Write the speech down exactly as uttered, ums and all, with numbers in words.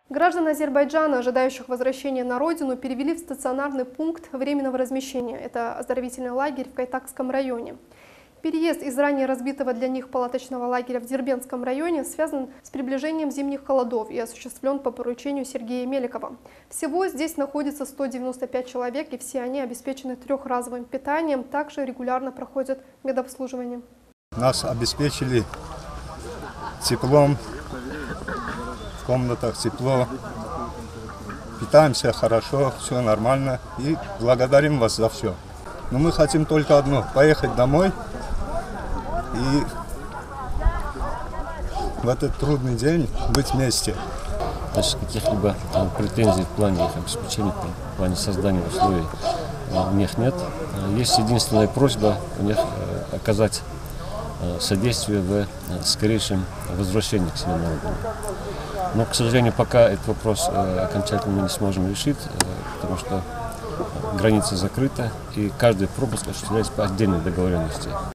Граждан Азербайджана, ожидающих возвращения на родину, перевели в стационарный пункт временного размещения. Это оздоровительный лагерь в Кайтакском районе. Переезд из ранее разбитого для них палаточного лагеря в Дербентском районе связан с приближением зимних холодов и осуществлен по поручению Сергея Меликова. Всего здесь находится сто девяносто пять человек, и все они обеспечены трехразовым питанием, также регулярно проходят медобслуживание. Нас обеспечили теплом, в комнатах тепло, питаемся хорошо, все нормально и благодарим вас за все. Но мы хотим только одно – поехать домой и в этот трудный день быть вместе. Значит, каких-либо претензий в плане их обеспечения, в плане создания условий у них нет. Есть единственная просьба у них оказать содействие в скорейшем возвращении к себе на родину. Но, к сожалению, пока этот вопрос окончательно мы не сможем решить, потому что граница закрыта, и каждый пропуск осуществляется по отдельной договоренности.